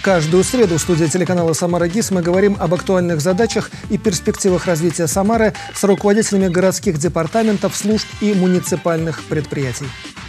Каждую среду в студии телеканала «Самара ГИС» мы говорим об актуальных задачах и перспективах развития Самары с руководителями городских департаментов, служб и муниципальных предприятий.